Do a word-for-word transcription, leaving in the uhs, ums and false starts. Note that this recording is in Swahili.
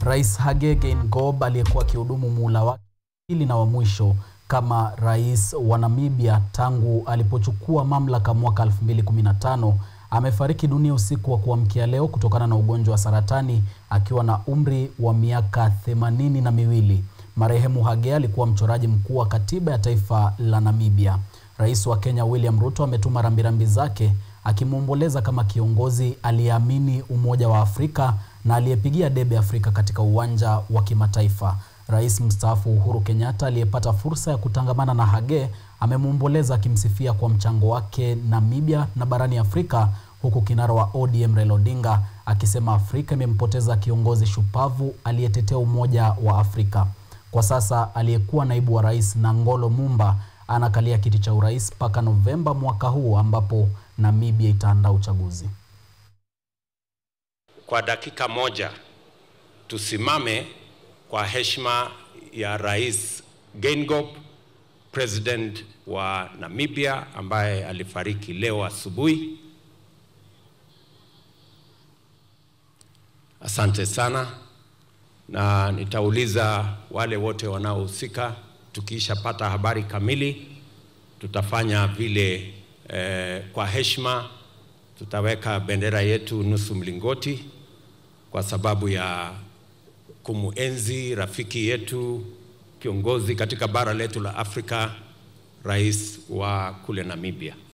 Rais Hage Geingob aliyekuwa akihudumu muhula wake pili na wa mwisho kama rais wa Namibia tangu alipochukua mamlaka mwaka elfu mbili kumi na tano amefariki dunia usiku wa kuamkia leo kutokana na ugonjwa wa saratani akiwa na umri wa miaka themanini na miwili. Marehemu Hage alikuwa mchoraji mkuu wa katiba ya taifa la Namibia. Rais wa Kenya William Ruto ametuma rambirambi zake akimuomboleza kama kiongozi aliyeamini umoja wa Afrika na aliyepigia debe Afrika katika uwanja wa kimataifa. Rais mstaafu Uhuru Kenyatta aliyepata fursa ya kutangamana na Hage amemuomboleza akimsifia kwa mchango wake Namibia na barani Afrika, huku kinara wa O D M Raila Odinga akisema Afrika imempoteza kiongozi shupavu aliyetetea umoja wa Afrika. Kwa sasa aliyekuwa naibu wa rais Nangolo Mumba anakalia kiti cha urais mpaka Novemba mwaka huu ambapo Namibia itaandaa uchaguzi. Kwa dakika moja tusimame kwa heshima ya Rais Geingob, president wa Namibia ambaye alifariki leo asubuhi. Asante sana, na nitauliza wale wote wanaohusika, tukisha pata habari kamili tutafanya vile eh, kwa heshima tutaweka bendera yetu nusu mlingoti kwa sababu ya kumuenzi rafiki yetu, kiongozi katika bara letu la Afrika, rais wa kule Namibia.